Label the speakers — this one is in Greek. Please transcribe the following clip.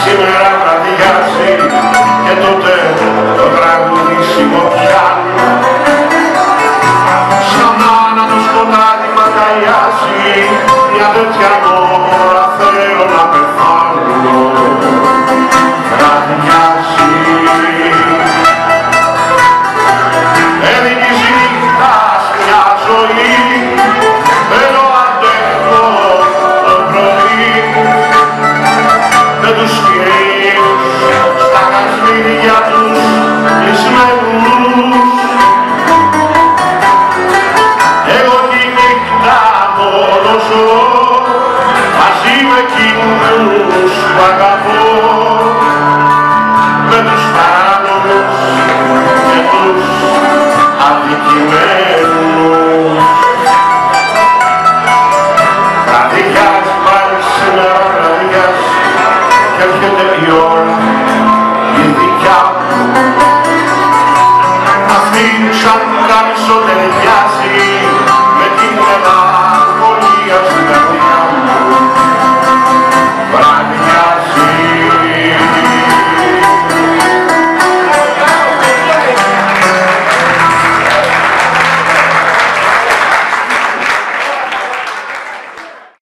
Speaker 1: σήμερα βραδιάζει και τότε το τραγουδήσιμο πια. Σαν να το σκοτάδι μ' αγκαλιάζει, μια τέτοια ώρα θέλω να πεθάνω. Βραδιάζει. Έδικης νύχτας μια ζωή, θέλω αντέχω το πρωί. Με τους κυρίους στα κασμίδια τους κλεισμένους. Εγώ τη νύχτα μόνο ζω, μαζί με εκείνους που αγαπώ. Με τους παράνομους και τους αδικημένους. Βραδιάζει πάλι σήμερα, βραδιάζει και έρχεται η ώρα